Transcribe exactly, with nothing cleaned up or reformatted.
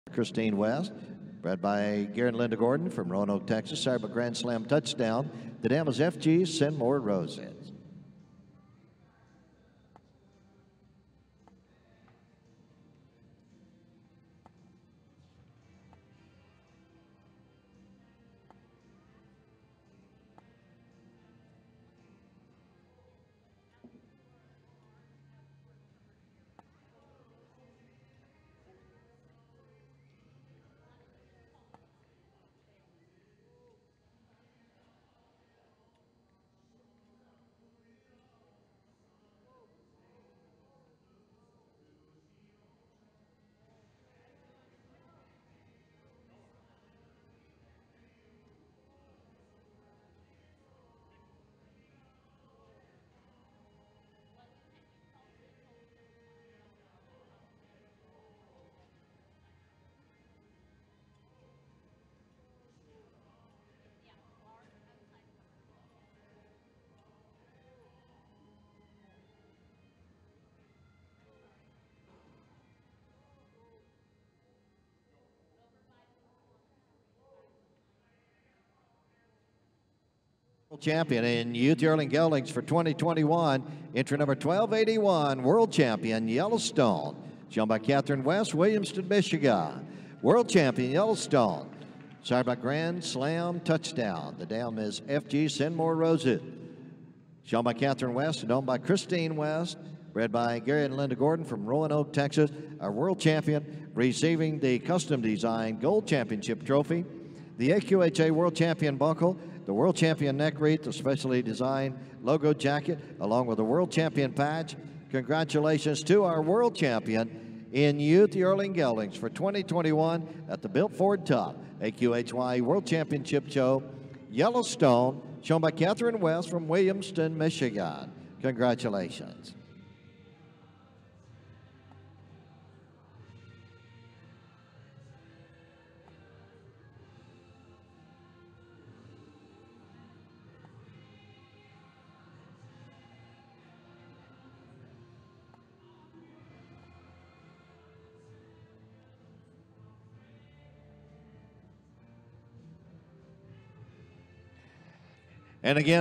Katherine West, bred by Gary and Linda Gordon from Roanoke, Texas. Sired by Grand Slam Touchdown. The dam is F G Send More Roses. Champion in Youth Yearling Geldings for twenty twenty-one, entry number twelve eighty-one, World Champion Yellowstoane, shown by Katherine West, Williamston, Michigan. World Champion Yellowstoane, sired by Grand Slam Touchdown. The dam is F G Send More Roses, shown by Katherine West and owned by Katherine West, bred by Gary and Linda Gordon from Roanoke, Texas. Our world champion receiving the custom designed gold championship trophy, the A Q H A World Champion buckle, the World Champion neck wreath, the specially designed logo jacket, along with the World Champion patch. Congratulations to our World Champion in Youth Yearling Geldings for twenty twenty-one at the Built Ford Top A Q H Y World Championship Show, Yellowstoane, shown by Katherine West from Williamston, Michigan. Congratulations. And again,